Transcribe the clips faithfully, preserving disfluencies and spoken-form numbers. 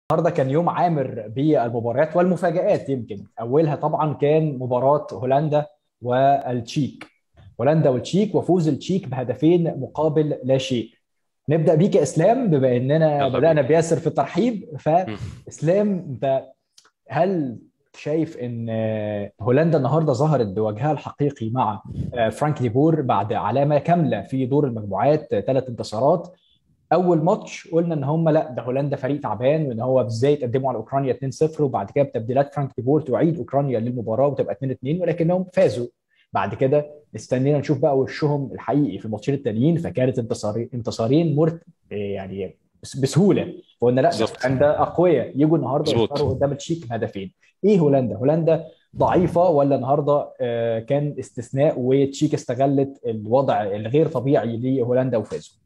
النهارده كان يوم عامر بالمباريات والمفاجآت. يمكن اولها طبعا كان مباراة هولندا والتشيك. هولندا والتشيك وفوز التشيك بهدفين مقابل لا شيء. نبدأ بيك يا اسلام، بما اننا يلا بدأنا بينا. بياسر في الترحيب. مم. فاسلام، انت هل شايف ان هولندا النهارده ظهرت بوجهها الحقيقي مع فرانك ديبور بعد علامة كاملة في دور المجموعات، ثلاث انتصارات؟ اول ماتش قلنا ان هم لا، ده هولندا فريق تعبان، وان هو ازاي تقدموا على اوكرانيا اتنين صفر، وبعد كده بتبديلات فرانك ديبور تعيد اوكرانيا للمباراه وتبقى اتنين اتنين، ولكنهم فازوا. بعد كده استنينا نشوف بقى وشهم الحقيقي في الماتشين التانيين، فكانت انتصارين انتصارين مرت يعني بس- بسهوله. فقلنا لا، ده بالظبط. هولندا اقوياء يجوا النهارده مظبوط. يخسروا قدام التشيك بهدفين. ايه هولندا؟ هولندا ضعيفه ولا النهارده آه، كان استثناء وتشيك استغلت الوضع الغير طبيعي لهولندا وفازوا؟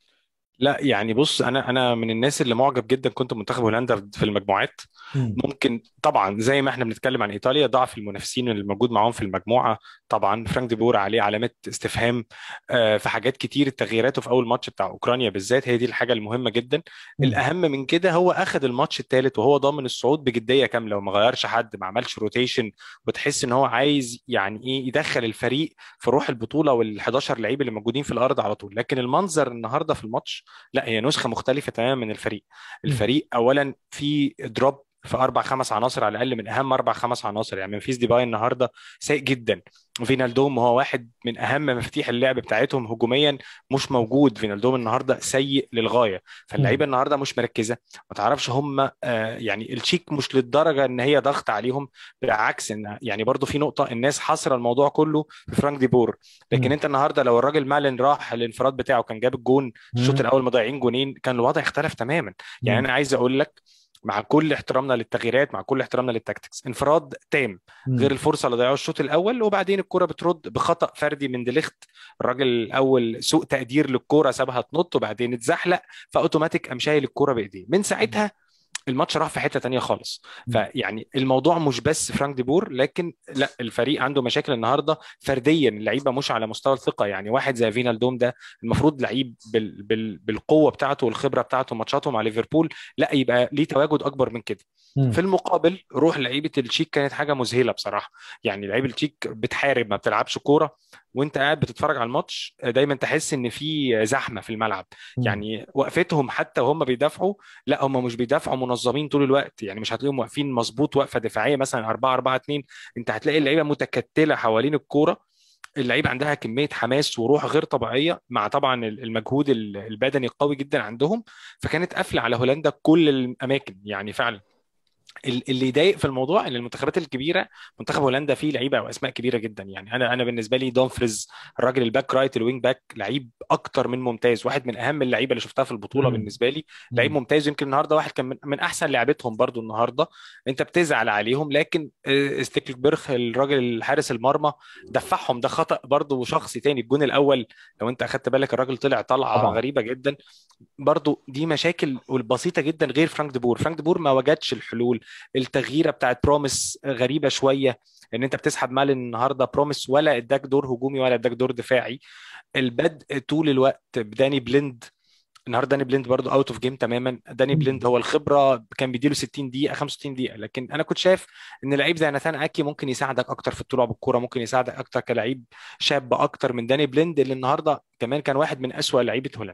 لا يعني بص، انا انا من الناس اللي معجب جدا كنت منتخب هولندا في المجموعات. مم. ممكن طبعا زي ما احنا بنتكلم عن ايطاليا ضعف المنافسين اللي موجود معاهم في المجموعه. طبعا فرانك دي بور عليه علامات استفهام آه، في حاجات كتير. تغييراته في اول ماتش بتاع اوكرانيا بالذات هي دي الحاجه المهمه جدا. مم. الاهم من كده هو اخذ الماتش الثالث وهو ضامن الصعود بجديه كامله، وما غيرش حد، ما عملش روتيشن. وتحس ان هو عايز يعني ايه يدخل الفريق في روح البطوله وال حداشر لعيب اللي موجودين في الارض على طول. لكن المنظر النهارده في الماتش، لا هي نسخة مختلفة تماما من الفريق. مم. الفريق أولا في دروب في اربع خمس عناصر على الاقل، من اهم اربع خمس عناصر. يعني منفيس ديباي النهارده سيء جدا. فينالدوم هو واحد من اهم مفاتيح اللعب بتاعتهم هجوميا، مش موجود. فينالدوم النهارده سيء للغايه. مم. فاللعيبه النهارده مش مركزه، ما تعرفش هم آه يعني التشيك مش للدرجه ان هي ضغط عليهم. بالعكس، ان يعني برضو في نقطه الناس حاصره الموضوع كله في فرانك دي بور. لكن مم. انت النهارده لو الراجل مالن راح الانفراد بتاعه كان جاب الجون الشوط مم. الاول مضيعين جونين، كان الوضع اختلف تماما. يعني مم. انا عايز اقول لك، مع كل احترامنا للتغييرات، مع كل احترامنا للتكتكس، انفراد تام غير مم. الفرصه اللي ضيعوها الشوط الاول، وبعدين الكره بترد بخطا فردي من ديليخت. الراجل الاول سوء تقدير للكره، سابها تنط وبعدين اتزحلق، فاوتوماتيك قام شايل الكره بايديه. من ساعتها الماتش راح في حته تانية خالص. مم. فيعني الموضوع مش بس فرانك دي بور، لكن لا، الفريق عنده مشاكل النهارده فرديا. اللعيبه مش على مستوى الثقه. يعني واحد زي فينالدوم ده المفروض لعيب بال بال بالقوه بتاعته والخبره بتاعته ماتشاته مع ليفربول، لا يبقى ليه تواجد اكبر من كده. في مم. المقابل روح لعيبه التشيك كانت حاجه مذهله بصراحه. يعني لعيبه التشيك بتحارب، ما بتلعبش كوره. وانت قاعد بتتفرج على الماتش دايما تحس ان في زحمه في الملعب. مم. يعني وقفتهم حتى وهم بيدافعوا، لا هم مش بيدافعوا منظمين طول الوقت. يعني مش هتلاقيهم واقفين مظبوط وقفه دفاعيه مثلا اربعة اربعة اتنين. انت هتلاقي اللعيبه متكتله حوالين الكوره. اللعيبه عندها كميه حماس وروح غير طبيعيه، مع طبعا المجهود البدني القوي جدا عندهم. فكانت قافله على هولندا كل الاماكن يعني فعلا. ال- اللي يضايق في الموضوع ان المنتخبات الكبيره، منتخب هولندا فيه لعيبه واسماء كبيره جدا. يعني انا انا بالنسبه لي دومفريز، الراجل الباك رايت الوينج باك، لعيب اكتر من ممتاز، واحد من اهم اللعيبه اللي شفتها في البطوله مم. بالنسبه لي. لعيب مم. ممتاز. يمكن النهارده واحد كان من, من احسن لعبتهم برضو النهارده. انت بتزعل عليهم، لكن آه، ستيكلبرخ الراجل الحارس المرمى دفعهم. ده خطأ برضو شخصي تاني. الجون الاول لو انت اخدت بالك الراجل طلع طلعه طبعا. غريبه جدا. برضو دي مشاكل والبسيطه جدا. غير فرانك ديبور، فرانك ديبور ما وجدش الحلول. التغييره بتاعت بروميس غريبه شويه، ان انت بتسحب مال النهارده بروميس ولا اداك دور هجومي ولا اداك دور دفاعي. البدء طول الوقت بداني بليند. النهارده داني بليند برضو اوت اوف جيم تماما. داني مم. بليند هو الخبره كان بيديله ستين دقيقه خمسة وستين دقيقه، لكن انا كنت شايف ان لعيب زي ناثان اكي ممكن يساعدك اكتر في الطلوع بالكوره، ممكن يساعدك اكتر كلعيب شاب اكتر من داني بليند اللي النهارده كمان كان واحد من اسوأ لعيبه هولندا.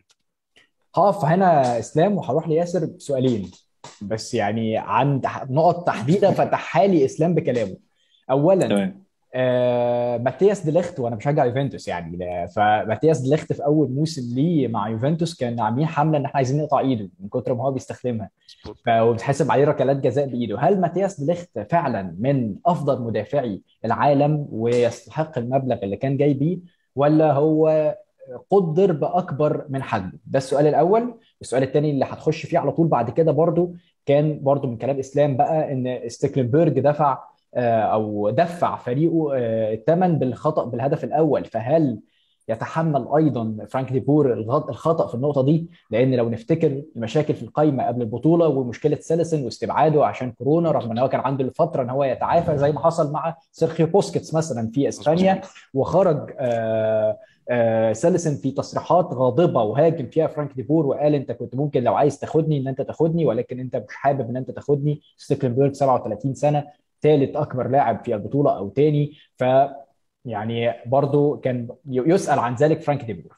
هقف هنا اسلام وهروح لياسر بسؤالين، بس يعني عن تح- نقط تحديدا فتحها لي اسلام بكلامه. اولا، تمام. آه ماتياس ديليخت، وانا بشجع يوفنتوس يعني، لا- فماتياس ديليخت في اول موسم ليه مع يوفنتوس كان عاملين حمله ان احنا عايزين نقطع ايده من كتر ما هو بيستخدمها. مظبوط. ف- وبتحسب عليه ركلات جزاء بايده. هل ماتياس ديليخت فعلا من افضل مدافعي العالم ويستحق المبلغ اللي كان جاي بيه، ولا هو قدر باكبر من حجمه؟ ده السؤال الاول. السؤال الثاني اللي هتخش فيه على طول بعد كده برضو، كان برضو من كلام اسلام بقى ان ستيكلنبرج دفع آه، او دفع فريقه آه، الثمن بالخطا بالهدف الاول. فهل يتحمل ايضا فرانك دي بور الغط- الخطا في النقطه دي؟ لان لو نفتكر المشاكل في القايمه قبل البطوله ومشكله سيلسن واستبعاده عشان كورونا، رغم ان هو كان عنده الفتره ان هو يتعافى زي ما حصل مع سيرخيو بوسكيتس مثلا في مظبوط. اسبانيا، وخرج آه، آه، سيلسن في تصريحات غاضبه وهاجم فيها فرانك ديبور وقال انت كنت ممكن لو عايز تاخدني ان انت تاخدني، ولكن انت مش حابب ان انت تاخدني. ستيكلنبرج سبعة وثلاثين سنه، ثالث اكبر لاعب في البطوله او تاني. ف يعني برضو كان يسأل عن ذلك فرانك ديبور.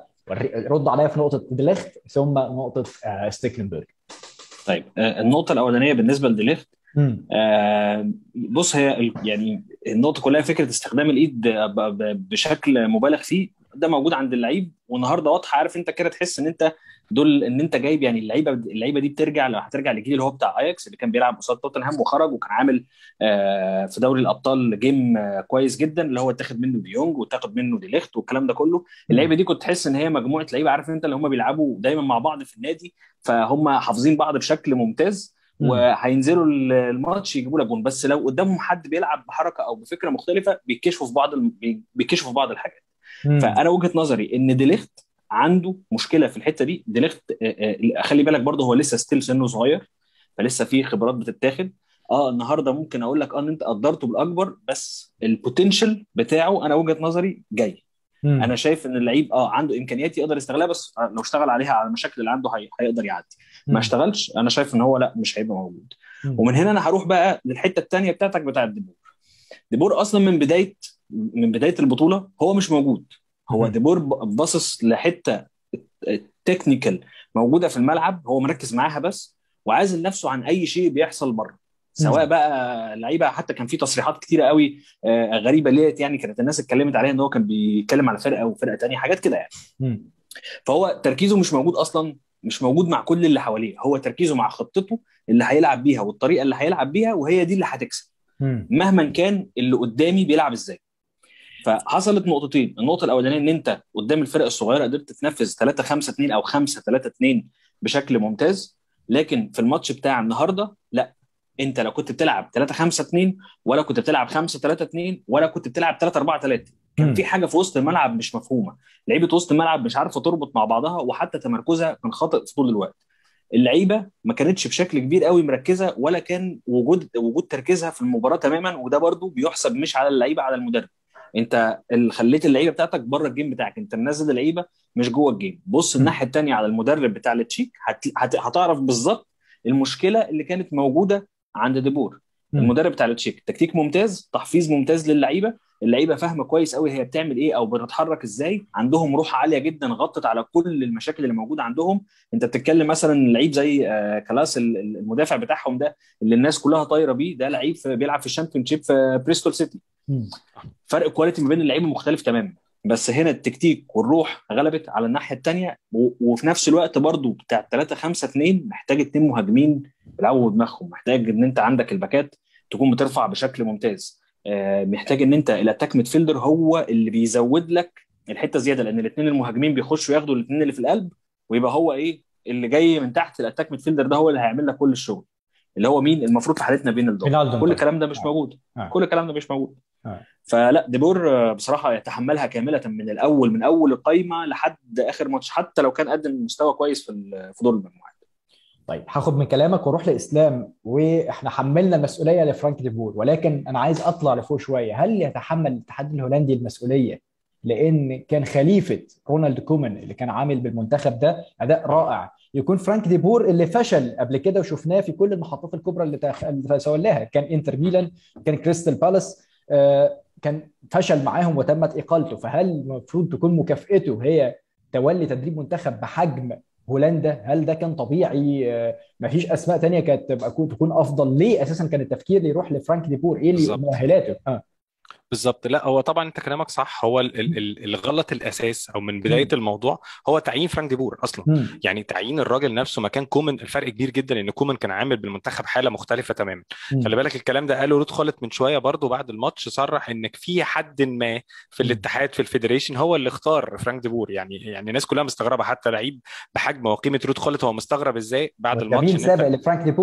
فرد عليا في نقطة ديليخت ثم نقطة آه، ستيكلنبرج. طيب آه، النقطه الاولانيه بالنسبه لديليخت، مم. آه، بص هي ال- يعني النقطة كلها فكرة استخدام الإيد ب- ب- بشكل مبالغ فيه، ده موجود عند اللعيب والنهارده واضحة. عارف أنت كده تحس إن أنت دول إن أنت جايب يعني اللعيبة اللعيبة دي بترجع، لو هترجع للجيل اللي هو بتاع أياكس اللي كان بيلعب قصاد توتنهام وخرج وكان عامل آه، في دوري الأبطال جيم آه، كويس جدا، اللي هو اتاخد منه ديونج واتاخد منه دي ليخت والكلام ده كله. اللعيبة مم. دي كنت تحس إن هي مجموعة لعيبة، عارف أنت اللي هم بيلعبوا دايما مع بعض في النادي، فهم حافظين بعض بشكل ممتاز، مم. وهينزلوا الماتش يجيبوا لك جون. بس لو قدامهم حد بيلعب بحركه او بفكره مختلفه بيكشفوا في بعض الم... بيكشفوا في بعض الحاجات. مم. فانا وجهه نظري ان ديليخت عنده مشكله في الحته دي. ديليخت آه، آه، خلي بالك برضه هو لسه ستيل سنه صغير، فلسه في خبرات بتتاخد. اه النهارده ممكن اقول لك اه ان انت قدرته بالاكبر، بس البوتنشال بتاعه انا وجهه نظري جاي. مم. انا شايف ان اللعيب اه عنده امكانيات يقدر يستغلها، بس لو اشتغل عليها على المشاكل اللي عنده هي... هيقدر يعدي. ما مم. اشتغلش انا شايف ان هو لا مش هيبقى موجود. مم. ومن هنا انا هروح بقى للحته الثانيه بتاعتك بتاعت ديبور. ديبور اصلا من بدايه من بدايه البطوله هو مش موجود. هو مم. ديبور ب- باصص لحته تكنيكال موجوده في الملعب، هو مركز معاها بس، وعازل نفسه عن اي شيء بيحصل بره. سواء مم. بقى لعيبه، حتى كان في تصريحات كتيره قوي آه، غريبه ليت، يعني كانت الناس اتكلمت عليها ان هو كان بيتكلم على فرقه وفرقه تانيه حاجات كده يعني. مم. فهو تركيزه مش موجود اصلا، مش موجود مع كل اللي حواليه، هو تركيزه مع خطته اللي هيلعب بيها والطريقه اللي هيلعب بيها، وهي دي اللي هتكسب مم. مهما كان اللي قدامي بيلعب ازاي. فحصلت نقطتين، النقطه الاولانيه ان انت قدام الفرق الصغيره قدرت تنفذ ثلاثة خمسة اتنين او خمسة ثلاثة اتنين بشكل ممتاز، لكن في الماتش بتاع النهارده لا. انت لو كنت بتلعب ثلاثة خمسة اتنين، ولا كنت بتلعب خمسة ثلاثة اتنين، ولا كنت بتلعب ثلاثة أربعة ثلاثة، كان في مم. حاجه في وسط الملعب مش مفهومه. لعيبه وسط الملعب مش عارفه تربط مع بعضها، وحتى تمركزها كان خاطئ في طول الوقت. اللعيبه ما كانتش بشكل كبير قوي مركزه، ولا كان وجود وجود تركيزها في المباراه تماما، وده برضو بيحسب مش على اللعيبه، على المدرب. انت اللي خليت اللعيبه بتاعتك بره الجيم بتاعك، انت منزل اللعيبه مش جوه الجيم. بص مم. الناحيه الثانيه على المدرب بتاع التشيك، هت... هت... هتعرف بالظبط المشكله اللي كانت موجوده عند ديبور. مم. المدرب بتاع التشيك تكتيك ممتاز، تحفيظ ممتاز للعيبه، اللعيبه فاهمه كويس قوي هي بتعمل ايه او بتتحرك ازاي، عندهم روح عاليه جدا غطت على كل المشاكل اللي موجوده عندهم. انت بتتكلم مثلا لعيب زي آه، كلاس ال- ال- المدافع بتاعهم ده اللي الناس كلها طايره بيه، ده لعيب في- بيلعب في الشامبيونشيب في بريستول سيتي. مم. فرق كواليتي ما بين اللعيبه مختلف تماما، بس هنا التكتيك والروح غلبت على الناحيه الثانيه. وفي نفس الوقت برضو بتاع ثلاثة خمسة اتنين محتاج اتنين مهاجمين بيلعبوا بدماغهم، محتاج ان انت عندك الباكات تكون بترفع بشكل ممتاز، آه، محتاج ان انت الاتاك ميدفيلدر هو اللي بيزود لك الحته زياده، لان الاثنين المهاجمين بيخشوا ياخدوا الاثنين اللي في القلب، ويبقى هو ايه اللي جاي من تحت الاتاك ميدفيلدر ده هو اللي هيعمل لك كل الشغل، اللي هو مين المفروض في حالتنا بين الدور. فينالدوم كل طبعا. الكلام ده مش آه. موجود. آه. كل الكلام ده مش موجود. آه. فلا ديبور آه، بصراحه يتحملها كامله من الاول، من اول القايمه لحد اخر ماتش، حتى لو كان قدم مستوى كويس في ال- في دور المجموعات. طيب هاخد من كلامك واروح لاسلام. واحنا حملنا المسؤوليه لفرانك ديبور، ولكن انا عايز اطلع لفوق شويه. هل يتحمل الاتحاد الهولندي المسؤوليه لان كان خليفه رونالد كومان اللي كان عامل بالمنتخب ده اداء رائع، يكون فرانك ديبور اللي فشل قبل كده وشفناه في كل المحطات الكبرى اللي تخ- اللي تولاها؟ كان انتر ميلان، كان كريستال بالاس، آه، كان فشل معاهم وتمت اقالته. فهل المفروض تكون مكافئته هي تولي تدريب منتخب بحجم هولندا؟ هل ده كان طبيعي؟ آه، ما فيش اسماء تانية كانت تبقى تكون افضل؟ ليه اساسا كان التفكير اللي يروح لفرانك ديبور؟ ايه اللي بالظبط. مؤهلاته؟ اه. بالظبط. لا هو طبعا انت كلامك صح. هو ال- ال- ال- الغلط الاساس او من بدايه مم. الموضوع هو تعيين فرانك ديبور اصلا. مم. يعني تعيين الراجل نفسه مكان كومان. الفرق كبير جدا ان كومان كان عامل بالمنتخب حاله مختلفه تماما. خلي مم. بالك الكلام ده قاله رود خالد من شويه برضو بعد الماتش، صرح انك في حد ما في مم. الاتحاد في الفيدريشن هو اللي اختار فرانك ديبور. يعني يعني الناس كلها مستغربه، حتى لعيب بحجم وقيمه رود خالد هو مستغرب ازاي بعد وده مين الماتش ان سابق انت. لفرانك ديبور؟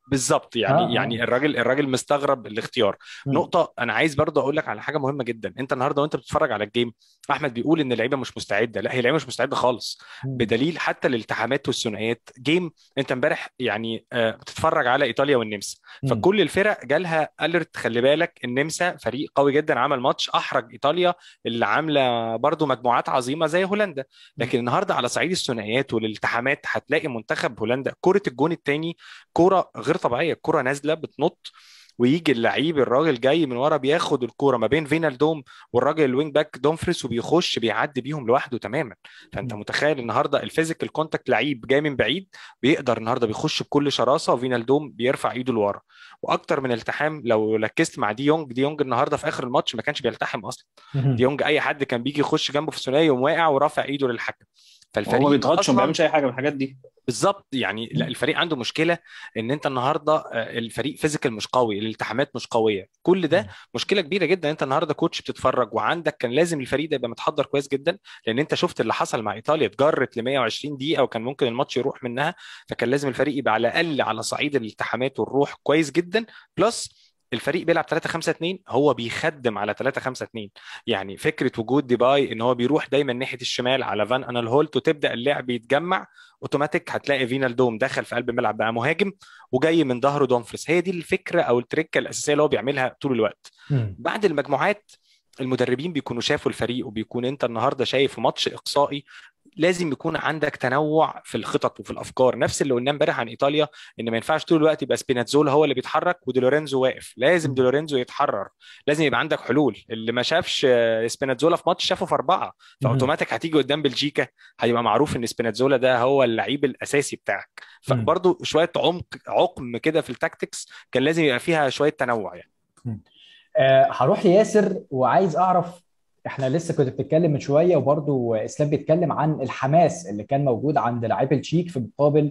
بالظبط. اه يعني اه. يعني الراجل الراجل مستغرب الاختيار. مم. نقطة أنا عايز برضه أقول لك على حاجة مهمة جدا. أنت النهاردة وأنت بتتفرج على الجيم، أحمد بيقول إن اللعيبة مش مستعدة. لا، هي اللعيبة مش مستعدة خالص، مم. بدليل حتى الالتحامات والثنائيات. جيم أنت امبارح يعني آه، بتتفرج على إيطاليا والنمسا، مم. فكل الفرق جالها ألرت. خلي بالك النمسا فريق قوي جدا، عمل ماتش أحرج إيطاليا اللي عاملة برضه مجموعات عظيمة زي هولندا. مم. لكن النهارده على صعيد الثنائيات والالتحامات هتلاقي منتخب هولندا كرة الجون الثاني كوره غير طبيعيه، الكوره نازله بتنط، ويجي اللعيب الراجل جاي من ورا بياخد الكوره ما بين فينالدوم والراجل الوينج باك دومفريس وبيخش بيعدي بيهم لوحده تماما. فانت مم. متخيل النهارده الفيزيكال كونتاكت، لعيب جاي من بعيد بيقدر النهارده بيخش بكل شراسه، وفينالدوم بيرفع ايده لورا. واكتر من التحام لو ركزت مع دي يونج، دي يونج النهارده في اخر الماتش ما كانش بيلتحم اصلا. دي مم. يونج اي حد كان بيجي يخش جنبه في الثنائي يقوم واقع ورافع ايده للحكم. وهو ما فالفريق بيضغطش وما اصلا بيعملش اي حاجه من الحاجات دي. بالظبط. يعني لا، مم. الفريق عنده مشكله ان انت النهارده آه، الفريق فيزيكال مش قوي، الالتحامات مش قويه، كل ده مشكله كبيره جدا. انت النهارده كوتش بتتفرج وعندك كان لازم الفريق ده يبقى متحضر كويس جدا، لان انت شفت اللي حصل مع ايطاليا، اتجرت ل مية وعشرين دقيقه وكان ممكن الماتش يروح منها. فكان لازم الفريق يبقى على الاقل على صعيد الالتحامات والروح كويس جدا. بلس الفريق بيلعب ثلاثة خمسة اتنين، هو بيخدم على ثلاثة خمسة اتنين. يعني فكره وجود ديباي ان هو بيروح دايما ناحيه الشمال على فان انال هولت وتبدا اللعب يتجمع اوتوماتيك، هتلاقي فينالدوم دخل في قلب الملعب بقى مهاجم، وجاي من ظهره دومفريس. هي دي الفكره او التركه الاساسيه اللي هو بيعملها طول الوقت. مم. بعد المجموعات المدربين بيكونوا شافوا الفريق، وبيكون انت النهارده شايف في ماتش اقصائي لازم يكون عندك تنوع في الخطط وفي الافكار. نفس اللي قلناه امبارح عن ايطاليا، ان ما ينفعش طول الوقت يبقى سبيناتزولا هو اللي بيتحرك ودي لورينزو واقف. لازم دي مم. لورينزو يتحرر، لازم يبقى عندك حلول. اللي ما شافش آه، سبيناتزولا في ماتش شافه في اربعه، مم. فاوتوماتيك هتيجي قدام بلجيكا هيبقى معروف ان سبيناتزولا ده هو اللعيب الاساسي بتاعك. مم. فبرضه شويه عمق عقم كده في التاكتكس كان لازم يبقى فيها شويه تنوع يعني. مم. آه، هروح لياسر وعايز اعرف، احنا لسه كنت بتتكلم من شويه وبرضو اسلام بيتكلم عن الحماس اللي كان موجود عند لاعبي التشيك في مقابل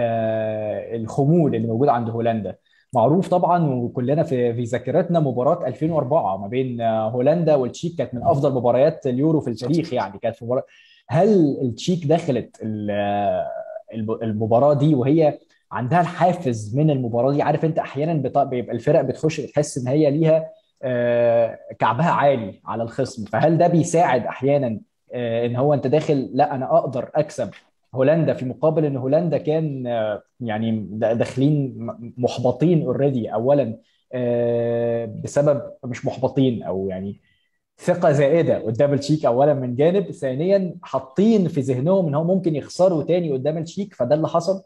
آه، الخمول اللي موجود عند هولندا. معروف طبعا وكلنا في في ذاكرتنا مباراه ألفين وأربعة ما بين آه، هولندا والتشيك، كانت من افضل مباريات اليورو في التاريخ. يعني كانت مباراه، هل التشيك دخلت ال- آه، الب- المباراه دي وهي عندها الحافز من المباراه دي؟ عارف انت احيانا بت- بيبقى الفرق بتخش بتحس ان هي ليها آه، كعبها عالي على الخصم، فهل ده بيساعد احيانا آه، ان هو انت داخل لا انا اقدر اكسب هولندا، في مقابل ان هولندا كان آه، يعني د- داخلين م- محبطين اوريدي اولا، آه، بسبب مش محبطين او يعني ثقة زائدة قدام التشيك اولا من جانب، ثانيا حاطين في ذهنهم ان هو ممكن يخسروا تاني قدام التشيك، فده اللي حصل.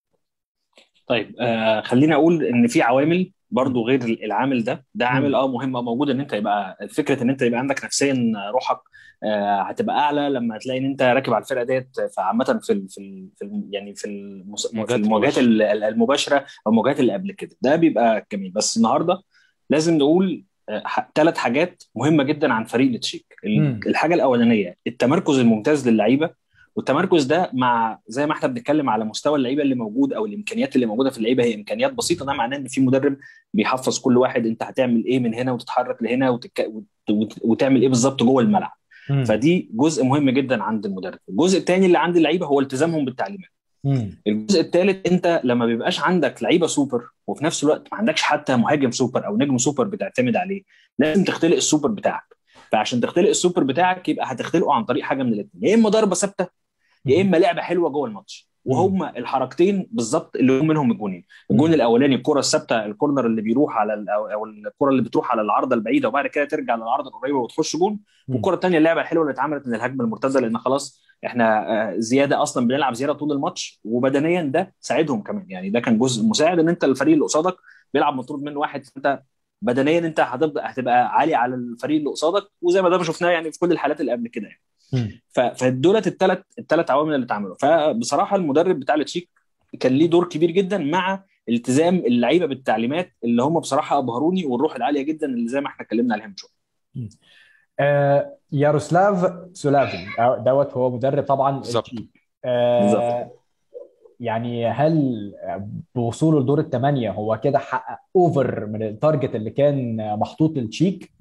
طيب آه خليني اقول ان في عوامل مم. برضو غير العامل ده. ده عامل مم. اه مهم اه موجود، ان انت يبقى فكره ان انت يبقى عندك نفسيا روحك آه هتبقى اعلى لما تلاقي ان انت راكب على الفرقه ديت. فعامه في ال في ال في ال يعني في المس- في مواجهات المواجهات المباشره. ال- ال- المباشره او المواجهات اللي قبل كده، ده بيبقى جميل. بس النهارده لازم نقول ثلاث حاجات مهمه جدا عن فريق التشيك. ال- مم. الحاجه الاولانيه التمركز الممتاز للعيبه. والتمركز ده مع زي ما احنا بنتكلم على مستوى اللعيبه اللي موجود او الامكانيات اللي موجوده في اللعيبه، هي امكانيات بسيطه. ده معناه ان في مدرب بيحفظ كل واحد انت هتعمل ايه من هنا وتتحرك لهنا وتك... وت... وت... وتعمل ايه بالظبط جوه الملعب. مم. فدي جزء مهم جدا عند المدرب. الجزء الثاني اللي عند اللعيبه هو التزامهم بالتعليمات. مم. الجزء الثالث انت لما بيبقاش عندك لعيبه سوبر وفي نفس الوقت ما عندكش حتى مهاجم سوبر او نجم سوبر بتعتمد عليه، لازم تختلق السوبر بتاعك. فعشان تختلق السوبر بتاعك يبقى هتختلقه عن طريق حاجه من الاثنين: يا اما ضربه ثابته، يا مم. اما لعبه حلوه جوه الماتش. مم. وهم الحركتين بالظبط اللي هم منهم الجونين. الجون مم. الاولاني الكره الثابته، الكورنر اللي بيروح على ال- او أو الكره اللي بتروح على العارضه البعيده وبعد كده ترجع للعارضه القريبه وتخش جون. مم. والكره الثانيه اللعبه الحلوه اللي اتعملت من الهجمه المرتده، لان خلاص احنا آه، زياده اصلا بنلعب زياده طول الماتش، وبدنيا ده ساعدهم كمان. يعني ده كان جزء مساعد ان انت الفريق اللي قصادك بيلعب مطرود منه واحد، فانت بدنيا انت هتبدا هتبقى عالي على الفريق اللي قصادك، وزي ما ده ما شفناه يعني في كل الحالات اللي قبل كده يعني. مم. ف- فدولت الثلاث الثلاث عوامل اللي اتعملوا. فبصراحه المدرب بتاع التشيك كان ليه دور كبير جدا مع التزام اللعيبه بالتعليمات اللي هم بصراحه ابهروني، والروح العاليه جدا اللي زي ما احنا اتكلمنا عليها من شويه. مم. آه ياروسلاف سولافين آه، دوت هو مدرب طبعا بالظبط. التشيك. بالظبط. آه يعني هل بوصوله لدور الثمانية هو كده حقق اوفر من التارجت اللي كان محطوط للتشيك؟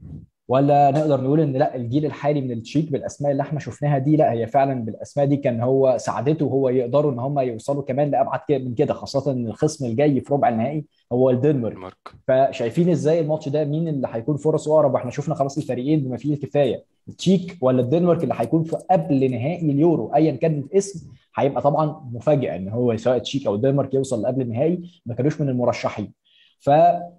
ولا نقدر نقول ان لا، الجيل الحالي من التشيك بالاسماء اللي احنا شفناها دي، لا هي فعلا بالاسماء دي كان هو ساعدته هو يقدروا ان هم يوصلوا كمان لابعد كده- من كده، خاصه ان الخصم الجاي في ربع النهائي هو الدنمارك. مارك. فشايفين ازاي الماتش ده، مين اللي هيكون فرصه اقرب؟ واحنا شفنا خلاص الفريقين بما فيه الكفايه، التشيك ولا الدنمارك اللي هيكون في قبل نهائي اليورو ايا كان الاسم. هيبقى طبعا مفاجاه ان هو سواء التشيك او الدنمارك يوصل لقبل النهائي، ما كانوش من المرشحين. ف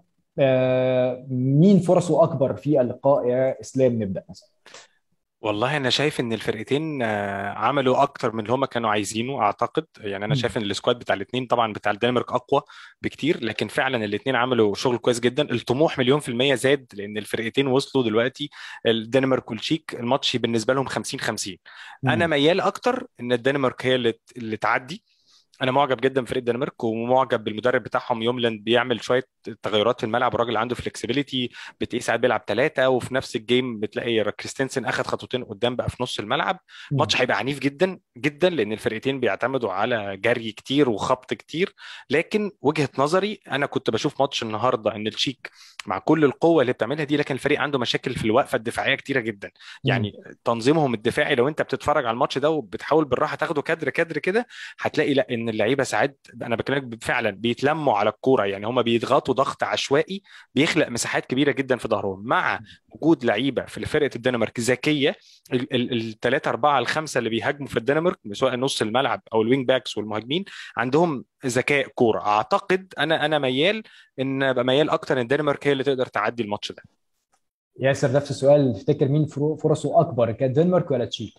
آه، مين فرصه اكبر في اللقاء يا اسلام؟ نبدا مثلا. والله انا شايف ان الفرقتين آه، عملوا اكتر من اللي هم كانوا عايزينه اعتقد. يعني انا مم. شايف ان السكواد بتاع الاثنين، طبعا بتاع الدنمارك اقوى بكتير، لكن فعلا الاثنين عملوا شغل كويس جدا. الطموح مليون في المية زاد لان الفرقتين وصلوا دلوقتي. الدنمارك والتشيك الماتش بالنسبة لهم خمسين خمسين. انا مم. ميال اكتر ان الدنمارك هي اللي اللي تعدي. انا معجب جدا بفريق الدنمارك، ومعجب بالمدرب بتاعهم يوملاند، بيعمل شويه تغيرات في الملعب. الراجل عنده فلكسبيليتي، بتلاقيه ساعات بيلعب ثلاثه وفي نفس الجيم بتلاقي كريستنسن اخذ خطوتين قدام بقى في نص الملعب. مم. ماتش هيبقى عنيف جدا جدا لان الفرقتين بيعتمدوا على جري كتير وخبط كتير. لكن وجهه نظري انا كنت بشوف ماتش النهارده ان التشيك مع كل القوه اللي بتعملها دي، لكن الفريق عنده مشاكل في الوقفه الدفاعيه كتيره جدا. مم. يعني تنظيمهم الدفاعي، لو انت بتتفرج على الماتش ده وبتحاول بالراحه تاخده كادر كادر كده، هتلاقي لا ان اللعيبه ساعات، انا بكلمك فعلا، بيتلموا على الكوره. يعني هم بيضغطوا ضغط عشوائي بيخلق مساحات كبيره جدا في ظهرهم، مع وجود لعيبه في فرقه الدنمارك ذكيه. الثلاثه اربعه الخمسه اللي بيهاجموا في الدنمارك سواء نص الملعب او الوينج باكس والمهاجمين عندهم ذكاء كوره. اعتقد انا انا ميال ان ابقى ميال اكتر ان الدنمارك هي اللي تقدر تعدي الماتش ده. ياسر نفس السؤال، تفتكر مين فرو- فرصه اكبر، كان دنمارك ولا تشيك؟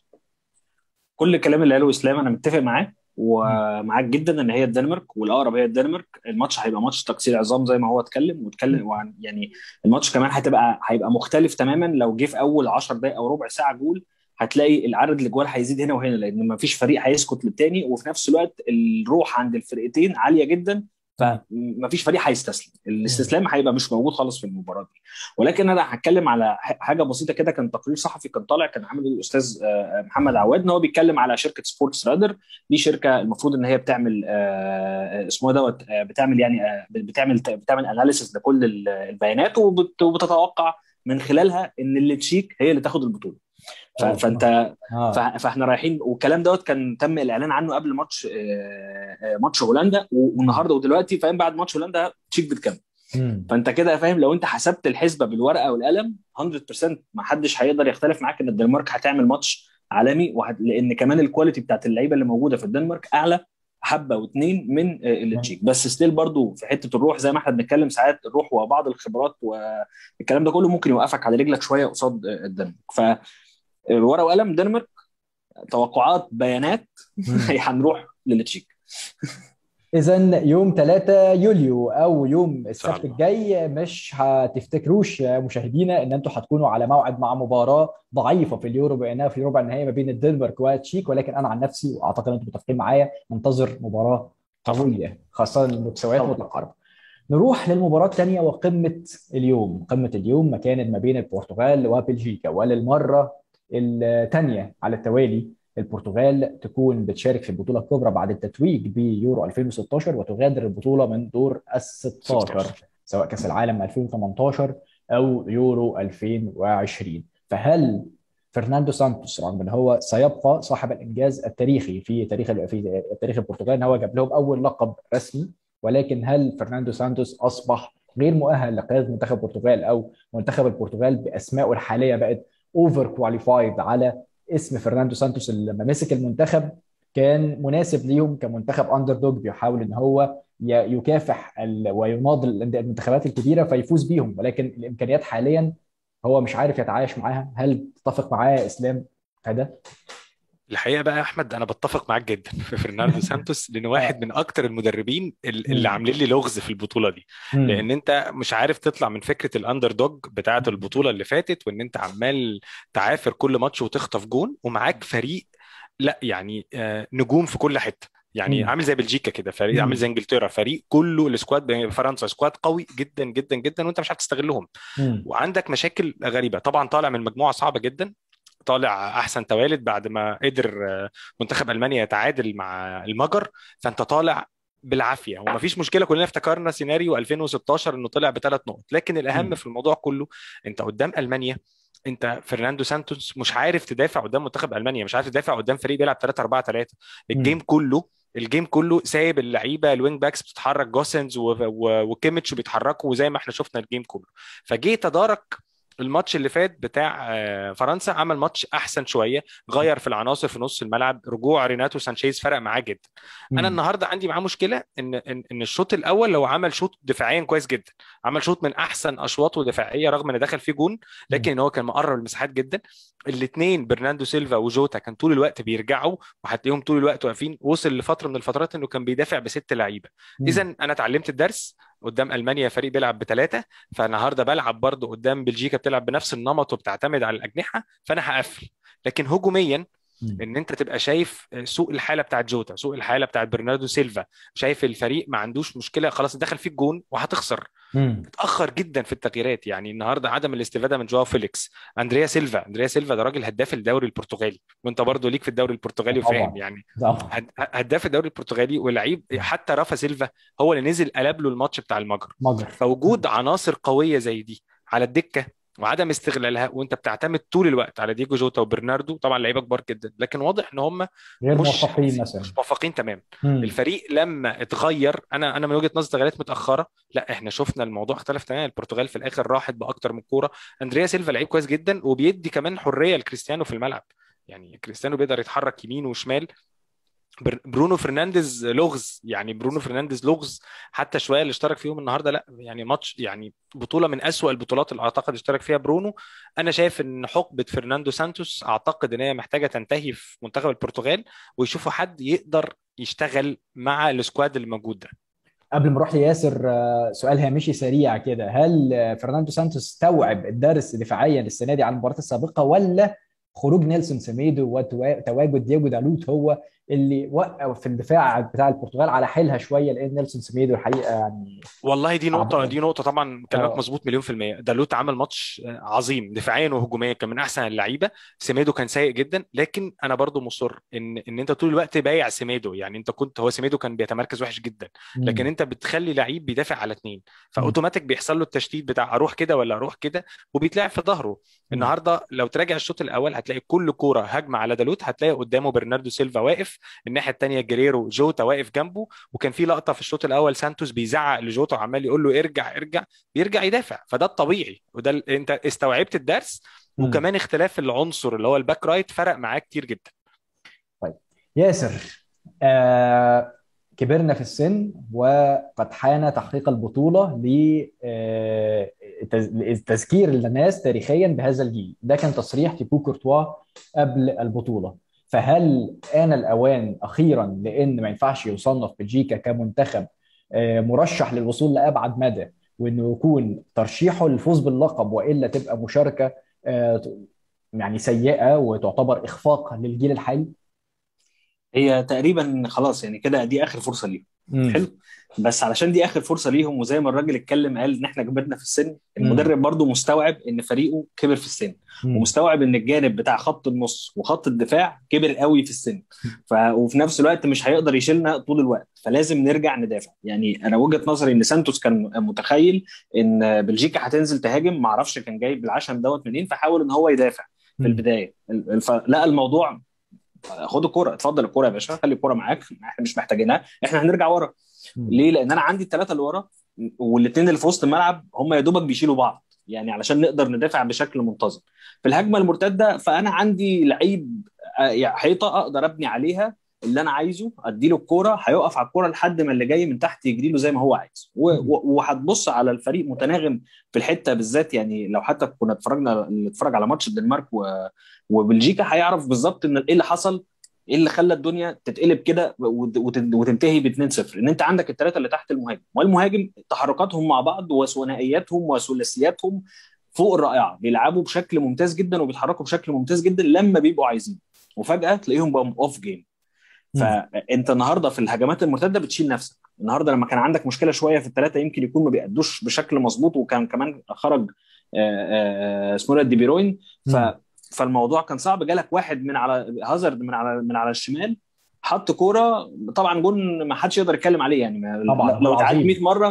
كل الكلام اللي قاله اسلام انا متفق معاه مم. ومعاك جدا ان هي الدنمارك، والاقرب هي الدنمارك. الماتش هيبقى ماتش تكسير عظام زي ما هو اتكلم واتكلم مم. وعن يعني الماتش كمان هتبقى هيبقى مختلف تماما. لو جه في اول عشر دقائق او ربع ساعه جول، هتلاقي العدد الاجوال هيزيد هنا وهنا، لان ما فيش فريق هيسكت للتاني، وفي نفس الوقت الروح عند الفرقتين عاليه جدا. مم. فما فيش فريق هيستسلم، مم. الاستسلام هيبقى مش موجود خالص في المباراه دي. ولكن انا هتكلم على ح- حاجه بسيطه كده. كان تقرير صحفي كان طالع، كان عامل الاستاذ آه، محمد عواد، ان هو بيتكلم على شركه سبورتس رادر. دي شركه المفروض ان هي بتعمل آه، اسمه دوت آه، بتعمل يعني آه، بتعمل بتعمل اناليسيس لكل ال- البيانات، وبت- وبتتوقع من خلالها ان اللي تشيك هي اللي تاخد البطوله. ف- اوه. فانت ف- اه. فاحنا رايحين، والكلام دوت كان تم الاعلان عنه قبل ماتش آه، آه، ماتش هولندا، و- مم. والنهارده ودلوقتي فاهم بعد ماتش هولندا تشيك بتكمل. مم. فانت كده فاهم، لو انت حسبت الحسبه بالورقه والقلم مية في المية ما حدش هيقدر يختلف معاك ان الدنمارك هتعمل ماتش عالمي، وهت... لان كمان الكواليتي بتاعت اللعيبه اللي موجوده في الدنمارك اعلى حبه واتنين من آه، اللي مم. تشيك. بس ستيل برضو في حته الروح زي ما احنا بنتكلم ساعات، الروح وبعض الخبرات والكلام ده كله ممكن يوقفك على رجلك شويه قصاد آه، الدنمارك. فورقه وقلم دنمارك، توقعات بيانات مم. هنروح للتشيك. إذا يوم ثلاثة يوليو أو يوم ان شاء السبت الله. الجاي، مش هتفتكروش يا مشاهدينا إن أنتوا هتكونوا على موعد مع مباراة ضعيفة في اليورو بأنها في ربع النهائي ما بين الدنمارك والتشيك، ولكن أنا عن نفسي وأعتقد أنتم متفقين معايا منتظر مباراة طبعا. قوية، خاصة إن المستويات طبعا. متقاربة. نروح للمباراة الثانية وقمة اليوم. قمة اليوم ما كانت ما بين البرتغال وبلجيكا، وللمرة الثانية على التوالي البرتغال تكون بتشارك في البطولة الكبرى بعد التتويج بيورو ألفين وستاشر، وتغادر البطولة من دور ال ستاشر ستاشر. سواء كأس العالم ألفين وتمنتاشر أو يورو ألفين وعشرين. فهل فرناندو سانتوس، رغم ان هو سيبقى صاحب الانجاز التاريخي في تاريخ في تاريخ البرتغال ان هو جاب لهم اول لقب رسمي، ولكن هل فرناندو سانتوس اصبح غير مؤهل لقياده منتخب البرتغال، او منتخب البرتغال باسمائه الحاليه بقت اوفر كواليفايد على اسم فرناندو سانتوس اللي لما مسك المنتخب كان مناسب ليهم كمنتخب اندر دوج بيحاول ان هو ي- يكافح ال- ويناضل المنتخبات الكبيره فيفوز بيهم، ولكن الامكانيات حاليا هو مش عارف يتعايش معاها. هل تتفق معايا يا اسلام هذا؟ الحقيقه بقى يا احمد انا بتفق معاك جدا في فرناندو سانتوس، لانه واحد اه. من اكتر المدربين ال- اللي مم. عاملين لي لغز في البطوله دي. مم. لان انت مش عارف تطلع من فكره الاندر دوج بتاعه البطوله اللي فاتت، وان انت عمال تعافر كل ماتش وتخطف جون ومعاك فريق، لا يعني آه، نجوم في كل حته. يعني مم. عامل زي بلجيكا كده، فريق عامل مم. زي انجلترا، فريق كله السكواد. فرنسا سكواد قوي جدا جدا جدا وانت مش عارف تستغلهم. مم. وعندك مشاكل غريبه. طبعا طالع من مجموعه صعبه جدا، طالع احسن توالد بعد ما قدر آه، منتخب المانيا يتعادل مع المجر. فانت طالع بالعافيه ومفيش مشكله. كلنا افتكرنا سيناريو ألفين وستاشر انه طلع بثلاث نقط، لكن الاهم مم. في الموضوع كله انت قدام المانيا انت فرناندو سانتوس مش عارف تدافع قدام منتخب المانيا، مش عارف تدافع قدام فريق بيلعب ثلاثة أربعة ثلاثة. الجيم مم. كله الجيم كله سايب اللعيبه الوينج باكس بتتحرك، جوسنز و- و- وكيميتش بيتحركوا زي ما احنا شفنا الجيم كله. فجه تدارك الماتش اللي فات بتاع آه، فرنسا، عمل ماتش احسن شويه، غير في العناصر في نص الملعب، رجوع ريناتو سانشيز فرق معاه جدا. انا مم. النهارده عندي معاه مشكله ان ان ان الشوط الاول لو عمل شوط دفاعيا كويس جدا، عمل شوط من احسن اشواطه دفاعيه رغم ان دخل فيه جون، لكن مم. ان هو كان مقرب المساحات جدا. الاثنين برناندو سيلفا وجوتا كان طول الوقت بيرجعوا، وهتلاقيهم طول الوقت واقفين. وصل لفتره من الفترات انه كان بيدافع بست لعيبه. اذا مم. انا اتعلمت الدرس قدام المانيا فريق بيلعب بثلاثه، فالنهارده بلعب برضو قدام بلجيكا بتلعب بنفس النمط وبتعتمد على الاجنحه، فانا هقفل. لكن هجوميا، مم. ان انت تبقى شايف سوء الحاله بتاعت جوتا، سوء الحاله بتاعت برناردو سيلفا، شايف الفريق ما عندوش مشكله، خلاص دخل فيك جون وهتخسر. مم. اتاخر جدا في التغييرات، يعني النهارده عدم الاستفاده من جواو فيليكس. اندريا سيلفا اندريا سيلفا ده راجل هداف الدوري البرتغالي، وانت برضو ليك في الدوري البرتغالي وفاهم طبعا. يعني. طبعا. هد- هداف الدوري البرتغالي ولعيب. حتى رافا سيلفا هو اللي نزل قلب له الماتش بتاع المجر. مجر. فوجود عناصر قويه زي دي على الدكه وعدم استغلالها، وانت بتعتمد طول الوقت على ديجو جوتا وبرناردو، طبعا لعيبه كبار جدا لكن واضح ان هم غير مش موفقين عايزين، مثلا. مش موفقين تمام. مم. الفريق لما اتغير، انا انا من وجهه نظري تغيرات متاخره، لا احنا شفنا الموضوع اختلف تماما. البرتغال في الاخر راحت باكتر من كوره. اندريا سيلفا لعيب كويس جدا وبيدي كمان حريه لكريستيانو في الملعب، يعني كريستيانو بيقدر يتحرك يمين وشمال. بر- برونو فرنانديز لغز، يعني برونو فرنانديز لغز. حتى شويه اللي اشترك فيهم النهارده، لا يعني ماتش، يعني بطوله من أسوأ البطولات اللي اعتقد اشترك فيها برونو. انا شايف ان حقبه فرناندو سانتوس اعتقد ان هي محتاجه تنتهي في منتخب البرتغال، ويشوفوا حد يقدر يشتغل مع السكواد اللي موجود ده. قبل ما اروح لياسر، آه، سؤال هامشي سريع كده: هل آه، فرناندو سانتوس استوعب الدرس دفاعيا السنه دي على المباريات السابقه، ولا خروج نيلسون سيميدو وتواجد دييجو دالوت هو اللي وقف في الدفاع بتاع البرتغال على حيلها شويه؟ لان نيلسون سيميدو الحقيقه يعني والله دي نقطة تعب. دي نقطة طبعا كلامك اه. مظبوط مليون في المية. دالوت عمل ماتش عظيم دفاعيا وهجوميا، كان من أحسن اللعيبة. سيميدو كان سيء جدا، لكن أنا برضو مصر إن إن أنت طول الوقت بايع سيميدو. يعني أنت كنت، هو سيميدو كان بيتمركز وحش جدا، لكن مم. أنت بتخلي لعيب بيدافع على اتنين، مم. فأوتوماتيك بيحصل له التشتيت بتاع أروح كده ولا أروح كده، وبيتلعب في ظهره. مم. النهارده لو تراجع الشوط الأول هتلاقي كل كورة هجمة على دالوت هتلاقي قدامه برناردو سيلفا واقف، الناحية التانية جريرو جوتا واقف جنبه. وكان في لقطه في الشوط الاول سانتوس بيزعق لجوتا وعمال يقول له ارجع ارجع، بيرجع يدافع. فده الطبيعي، وده ال- انت استوعبت الدرس. مم. وكمان اختلاف العنصر اللي هو الباك رايت فرق معاه كتير جدا. طيب ياسر، آه كبرنا في السن وقد حان تحقيق البطولة لتذكير الناس تاريخيا بهذا الجيل. ده كان تصريح تيبو كورتوا قبل البطولة. فهل آن الأوان أخيرا، لأن ما ينفعش يصنف بلجيكا كمنتخب آه، مرشح للوصول لأبعد مدى، وإنه يكون ترشيحه للفوز باللقب، وإلا تبقى مشاركة آه، يعني سيئة وتعتبر إخفاق للجيل الحالي؟ هي تقريبا خلاص يعني كده دي اخر فرصه ليهم. امم. حلو. بس علشان دي اخر فرصه ليهم، وزي ما الراجل اتكلم قال ان احنا كبرنا في السن، امم. المدرب برضو مستوعب ان فريقه كبر في السن، امم. ومستوعب ان الجانب بتاع خط النص وخط الدفاع كبر قوي في السن. ف... وفي نفس الوقت مش هيقدر يشيلنا طول الوقت، فلازم نرجع ندافع. يعني انا وجهه نظري ان سانتوس كان متخيل ان بلجيكا هتنزل تهاجم، ما اعرفش كان جايب العشم دوت منين، فحاول ان هو يدافع في امم. البدايه. الف... لقى الموضوع خد الكرة، اتفضل الكرة يا باشا، خلي الكرة معاك، احنا مش محتاجينها، احنا هنرجع ورا. ليه؟ لان انا عندي الثلاثه اللي ورا والاثنين اللي في وسط الملعب هم يا دوبك بيشيلوا بعض، يعني علشان نقدر ندافع بشكل منتظم. في الهجمه المرتده فانا عندي لعيب، آه، يعني حيطه اقدر ابني عليها اللي انا عايزه، اديله الكوره هيقف على الكوره لحد ما اللي جاي من تحت يجري له زي ما هو عايز. و- امم. و- وهتبص على الفريق متناغم في الحته بالذات. يعني لو حتى كنا اتفرجنا نتفرج على ماتش الدنمارك و- وبلجيكا هيعرف بالظبط ان ايه اللي حصل، ايه اللي خلى الدنيا تتقلب كده وت- وت- وتنتهي ب اتنين صفر. ان انت عندك الثلاثه اللي تحت المهاجم والمهاجم تحركاتهم مع بعض وثنائياتهم وثلاثياتهم فوق الرائعه، بيلعبوا بشكل ممتاز جدا وبيتحركوا بشكل ممتاز جدا لما بيبقوا عايزين، وفجاه تلاقيهم بقوا اوف جيم. امم. فانت النهارده في الهجمات المرتده بتشيل نفسك. النهارده لما كان عندك مشكله شويه في الثلاثه يمكن يكون ما بيأدوش بشكل مظبوط، وكان كمان خرج آه، آه، اسمه إيه ده؟ دي بيروين. ف امم. فالموضوع كان صعب. جالك واحد من على هازارد من على من على الشمال، حط كوره طبعا جون ما حدش يقدر يتكلم عليه. يعني ما- طبعا هو لو اتعاد عظيم. مية مره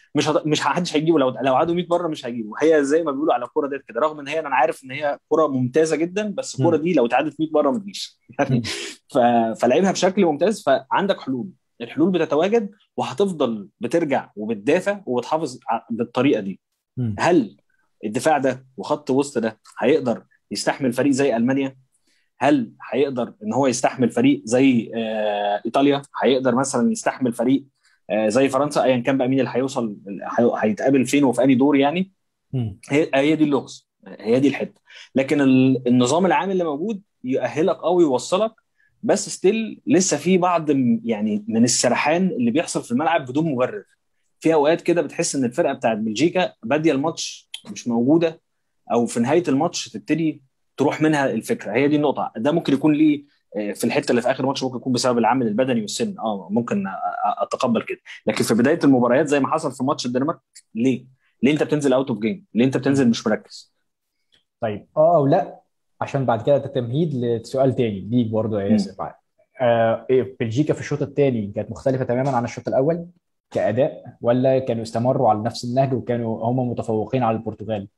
مش هت... مش حدش هيجيبه، لو لو عادوا مية مره مش هيجيبه. هي زي ما بيقولوا على الكوره ديت كده، رغم ان هي انا عارف ان هي كوره ممتازه جدا، بس الكوره مم. دي لو اتعادت مية مره ما تجيش يعني. مم. ف... فلعبها بشكل ممتاز، فعندك حلول، الحلول بتتواجد وهتفضل بترجع وبتدافع وبتحافظ ع- بالطريقه دي. مم. هل الدفاع ده وخط وسط ده هيقدر يستحمل فريق زي المانيا؟ هل هيقدر ان هو يستحمل فريق زي آه، ايطاليا؟ هيقدر مثلا يستحمل فريق آه، زي فرنسا؟ ايا كان بقى مين اللي هيوصل، هي- هيتقابل فين وفي انهي دور يعني. مم. هي هي دي اللغز، هي دي الحته. لكن ال- النظام العام اللي موجود يؤهلك او يوصلك، بس ستيل لسه في بعض م- يعني من السرحان اللي بيحصل في الملعب بدون مبرر. في اوقات كده بتحس ان الفرقه بتاعت بلجيكا باديه الماتش مش موجوده، او في نهايه الماتش تبتدي تروح منها الفكره. هي دي النقطه. ده ممكن يكون ليه آه، في الحته اللي في اخر ماتش، ممكن يكون بسبب العامل البدني والسن، اه ممكن أ- أ- اتقبل كده. لكن في بدايه المباريات زي ما حصل في ماتش الدنمارك، ليه؟ ليه انت بتنزل اوت اوف جيم؟ ليه انت مم. بتنزل مش مركز؟ طيب اه او لا، عشان بعد كده ده تمهيد لسؤال تاني ليك برضه يا مم. ياسر بعد. آه إيه، بلجيكا في الشوط الثاني كانت مختلفه تماما عن الشوط الاول كاداء، ولا كانوا استمروا على نفس النهج وكانوا هم متفوقين على البرتغال؟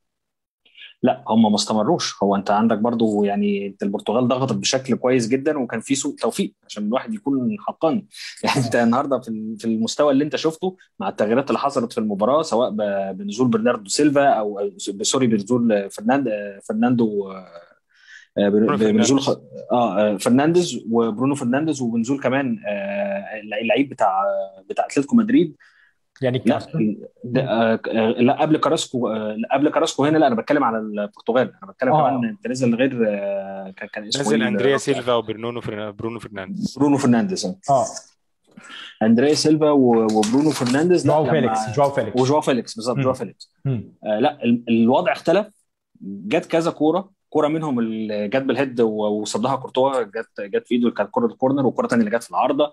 لا، هم ما استمروش. هو انت عندك برضو يعني، انت البرتغال ضغطت بشكل كويس جدا، وكان في سوء توفيق عشان الواحد يكون حقاني يعني. انت اه. النهارده في في المستوى اللي انت شفته مع التغييرات اللي حصلت في المباراه، سواء ب- بنزول برناردو سيلفا او أو- سوري، بنزول فرناند فرناندو، آه، برونو بنزول خ... فرنانديز. اه آه، فرنانديز وبرونو فرنانديز، وبنزول كمان آه، اللعيب بتاع بتاع اتلتيكو مدريد. يعني لا كارسكو. ده مم. آه، آه، لا قبل كراسكو، آه، لا قبل كراسكو هنا. لا انا بتكلم على البرتغال، انا بتكلم كمان اه. انت نزل غير آه، كان كان اسمه ايه نزل اندريا الراجل ده؟ سيلفا وبرنونو فرنا... برونو فرنانديز. برونو فرنانديز. آه. اه. اندريا سيلفا و- وبرونو فرنانديز. لا جواو فيليكس، لما جواو فيليكس. وجواو فيليكس، بالظبط جواو مم. فيليكس. مم. آه لا ال- الوضع اختلف. جت كذا كوره، كوره منهم اللي جت بالهيد و- وصدها كورتوا، جت جت في ايده، كانت كوره الكورنر، وكوره ثانيه اللي جت في العارضه.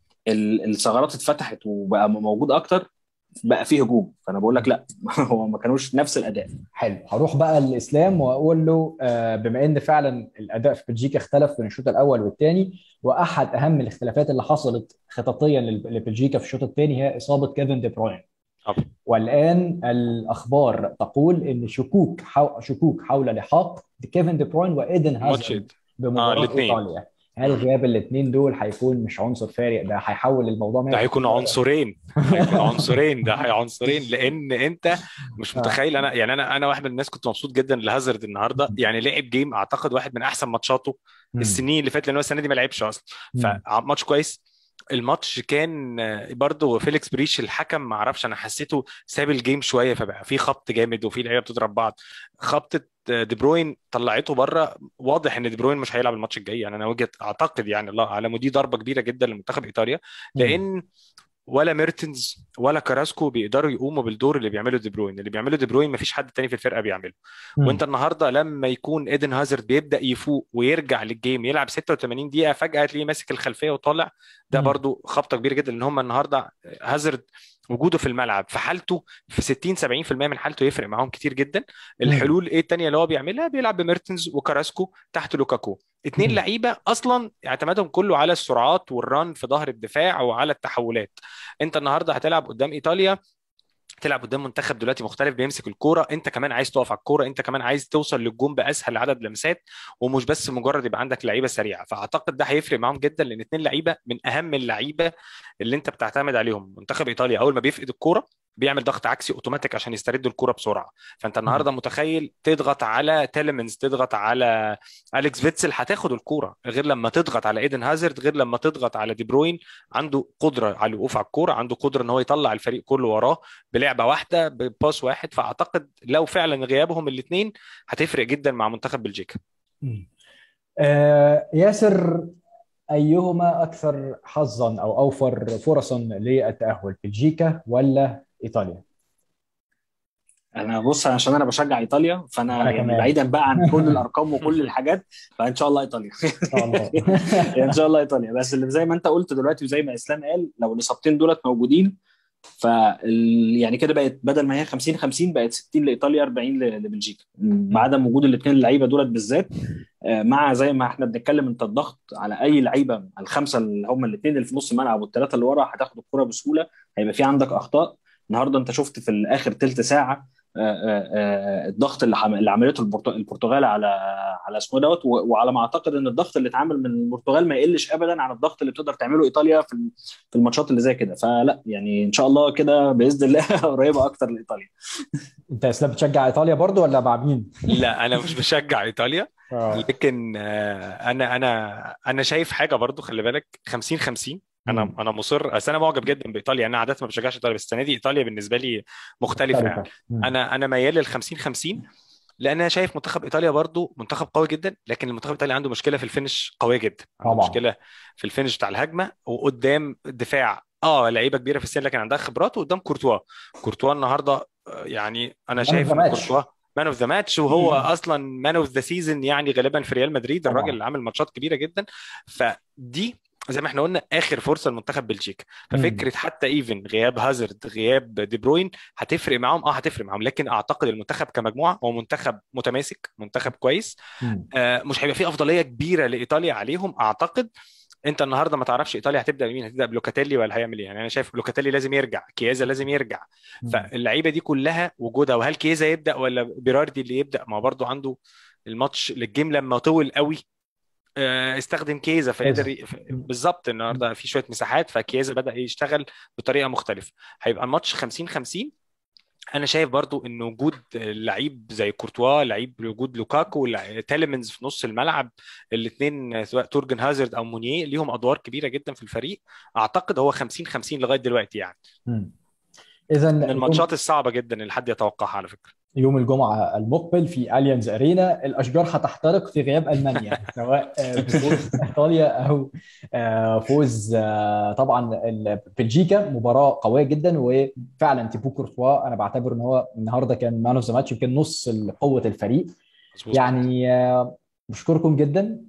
ال- الثغرات اتفتحت وبقى موجود اكتر، بقى فيه هجوم. فانا بقول لك مم. لا هو ما كانوش نفس الاداء. حلو، هروح بقى للاسلام واقول له آه، بما ان فعلا الاداء في بلجيكا اختلف بين الشوط الاول والثاني، واحد اهم الاختلافات اللي حصلت خططيا لل- لبلجيكا في الشوط الثاني هي اصابه كيفن دي بروين. طبعا. والان الاخبار تقول ان شكوك حو... شكوك حول لحاق كيفن دي بروين وايدن الماتش هازارد اه بمباراه الاثنين. ايطاليا. هل غياب الاثنين دول هيكون مش عنصر فارق ده هيحول الموضوع ده مية وتمانين هيكون درجه؟ عنصرين. هيكون عنصرين، ده هي عنصرين، لان انت مش اه. متخيل. انا يعني انا انا واحد من الناس كنت مبسوط جدا لهازارد النهارده، يعني لعب جيم اعتقد واحد من احسن ماتشاته مم. السنين اللي فاتت، لان هو السنه دي ما لعبش اصلا. مم. فماتش كويس. الماتش كان آه، برضه فيليكس بريش الحكم ما اعرفش، انا حسيته ساب الجيم شويه، فبقى في خبط جامد وفي لعيبه بتضرب بعض. خبطه آه، دي بروين طلعته بره. واضح ان دي بروين مش هيلعب الماتش الجاي، يعني انا وجهه اعتقد يعني الله اعلم، ودي ضربه كبيره جدا لمنتخب ايطاليا. مم. لان ولا ميرتنز ولا كاراسكو بيقدروا يقوموا بالدور اللي بيعمله دي بروين. اللي بيعمله دي بروين مفيش حد تاني في الفرقه بيعمله. وانت مم. النهارده لما يكون ايدن هازارد بيبدا يفوق ويرجع للجيم يلعب ستة وثمانين دقيقه، فجاه تلاقيه ماسك الخلفيه وطالع. ده مم. برضو خبطه كبيره جدا، لان هم النهارده هازارد وجوده في الملعب في حالته في ستين سبعين في المية من حالته يفرق معاهم كتير جدا. مم. الحلول ايه التانيه اللي هو بيعملها؟ بيلعب بميرتنز وكاراسكو تحت لوكاكو، اتنين مم. لعيبه اصلا اعتمادهم كله على السرعات والران في ظهر الدفاع وعلى التحولات. انت النهارده هتلعب قدام ايطاليا، تلعب قدام منتخب دلوقتي مختلف بيمسك الكوره، انت كمان عايز تقف على الكوره، انت كمان عايز توصل للجون باسهل عدد لمسات، ومش بس مجرد يبقى عندك لعيبه سريعه. فاعتقد ده هيفرق معاهم جدا، لان اتنين لعيبه من اهم اللعيبه اللي انت بتعتمد عليهم. منتخب ايطاليا اول ما بيفقد الكوره بيعمل ضغط عكسي اوتوماتيك عشان يسترد الكوره بسرعه. فانت مم. النهارده متخيل تضغط على تيلمنز، تضغط على اليكس فيتسل، هتاخد الكوره، غير لما تضغط على ايدن هازارد، غير لما تضغط على دي بروين. عنده قدره على الوقوف على الكوره، عنده قدره ان هو يطلع الفريق كله وراه بلعبه واحده بباس واحد. فاعتقد لو فعلا غيابهم الاثنين هتفرق جدا مع منتخب بلجيكا. مم. آه ياسر، أيهما أكثر حظا أو أوفر فرصا للتأهل، بلجيكا ولا إيطاليا؟ انا بص، عشان انا بشجع ايطاليا، وأنا فانا يعني كمان. بعيدا بقى عن كل الارقام وكل الحاجات، فان شاء الله ايطاليا إن شاء الله. ان شاء الله ايطاليا. بس اللي زي ما انت قلت دلوقتي وزي ما اسلام قال، لو الاصابتين دولت موجودين، ف يعني كده بقت بدل ما هي خمسين خمسين بقت ستين لايطاليا اربعين ل- لبلجيكا، مم. بعدم وجود الاثنين اللعيبه دولت بالذات. آه، مع زي ما احنا بنتكلم، انت الضغط على اي لعيبه، الخمسه اللي هم الاثنين اللي في نص الملعب والثلاثه اللي ورا، هتاخد الكره بسهوله، هيبقى في عندك اخطاء. النهارده انت شفت في الاخر تلت ساعه آه، آه، آه، الضغط اللي حم- اللي عملته البرتو- البرتغال على على اسمه دوت و- وعلى ما اعتقد ان الضغط اللي اتعمل من البرتغال ما يقلش ابدا عن الضغط اللي بتقدر تعمله ايطاليا في ال- في الماتشات اللي زي كده. فلا يعني ان شاء الله كده باذن الله قريبه اكتر لايطاليا. انت يا اسلام بتشجع ايطاليا برضو ولا مع مين؟ لا انا مش بشجع ايطاليا، اه. لكن آه، انا انا انا شايف حاجه برضو، خلي بالك خمسين خمسين. انا مم. انا مصر، اصل انا معجب جدا بايطاليا، انا عاده ما بشجعش ايطاليا بس السنه دي ايطاليا بالنسبه لي مختلفه يعني. مختلفة. مم. انا انا ميال لل خمسين خمسين، لان انا شايف منتخب ايطاليا برضو منتخب قوي جدا، لكن المنتخب الايطالي عنده مشكله في الفينش قويه جدا، عنده طبعا. مشكله في الفينش بتاع الهجمه، وقدام الدفاع اه لعيبه كبيره في السن لكن عندها خبرات، وقدام كورتوا. كورتوا النهارده آه، يعني انا مان اوف ذا شايف ان ماتش. كورتوا مان اوف ذا ماتش، وهو اصلا مان اوف ذا سيزون يعني غالبا في ريال مدريد، الراجل طبعا. اللي عامل ماتشات كبيره جدا. فدي زي ما احنا قلنا اخر فرصه لمنتخب بلجيكا. مم. ففكره حتى ايفن غياب هازارد، غياب دي بروين، هتفرق معاهم، اه هتفرق معاهم، لكن اعتقد المنتخب كمجموعه هو منتخب متماسك، منتخب كويس. مم. آه، مش هيبقى فيه افضليه كبيره لايطاليا عليهم اعتقد. انت النهارده ما تعرفش ايطاليا هتبدا بمين، هتبدا بلوكاتيلي ولا هيعمل ايه؟ يعني انا شايف لوكاتيلي لازم يرجع، كيازا لازم يرجع. مم. فاللعيبه دي كلها وجودها، وهل كيازا يبدا ولا بيراردي اللي يبدا؟ ما هو برضه عنده الماتش للجيم لما طول قوي آه، استخدم كيزا فقدر كذا. ي- ف- بالظبط النهارده في شويه مساحات، فكيزا بدا يشتغل بطريقه مختلفه. هيبقى الماتش خمسين خمسين. انا شايف برضو ان وجود لعيب زي كورتوا، لعيب وجود لوكاكو، لع- تيليمنز في نص الملعب، الاثنين سواء تورجن هازارد او مونيه ليهم ادوار كبيره جدا في الفريق. اعتقد هو خمسين خمسين لغايه دلوقتي يعني، مم. اذا من يوم الماتشات الصعبه جدا اللي حد يتوقعها على فكره. يوم الجمعة المقبل في أليانز أرينا الأشجار هتحترق في غياب ألمانيا، سواء آه، بفوز إيطاليا أو آه، فوز آه، طبعا ال- بلجيكا. مباراة قوية جدا، وفعلا تيبو كورتوا أنا بعتبر إن هو النهاردة كان مان أوف ذا ماتش، يمكن نص قوة الفريق. مظبوط. يعني آه، بشكركم جدا،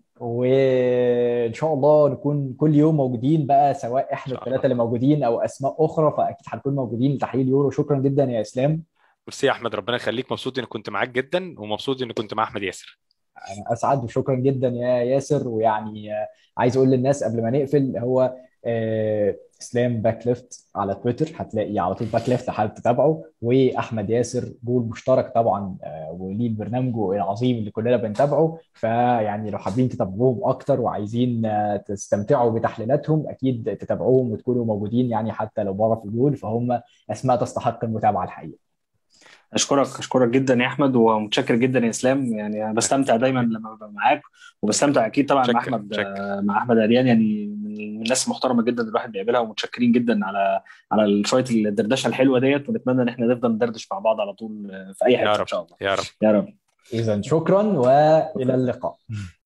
وإن شاء الله نكون كل يوم موجودين بقى، سواء ان إحنا شاء الثلاثة الله. اللي موجودين أو أسماء أخرى، فأكيد هنكون موجودين لتحليل يورو. شكرا جدا يا إسلام. ميرسي يا احمد، ربنا يخليك، مبسوط اني كنت معاك جدا، ومبسوط اني كنت مع احمد ياسر. انا اسعد، وشكرا جدا يا ياسر. ويعني آه، عايز اقول للناس قبل ما نقفل، هو آه، اسلام باك ليفت على تويتر، هتلاقي على طول باك ليفت حابب تتابعه، واحمد ياسر جول مشترك طبعا، آه، وليه برنامجه العظيم اللي كلنا بنتابعه. فيعني لو حابين تتابعوهم اكتر وعايزين آه، تستمتعوا بتحليلاتهم، اكيد تتابعوهم وتكونوا موجودين، يعني حتى لو بره في الجول فهم اسماء تستحق المتابعه الحقيقه. اشكرك اشكرك جدا يا احمد، ومتشكر جدا يا اسلام. يعني انا بستمتع دايما حبيبي. لما ببقى معاك، وبستمتع اكيد طبعا مع متشكر احمد متشكر. مع احمد عريان. يعني من من الناس المحترمه جدا اللي الواحد بيقابلها، ومتشكرين جدا على على شويه الدردشه الحلوه ديت، ونتمنى ان احنا نفضل ندردش مع بعض على طول في اي يا حته ان رب. شاء الله. يا رب. يا رب. اذا شكرا والى اللقاء.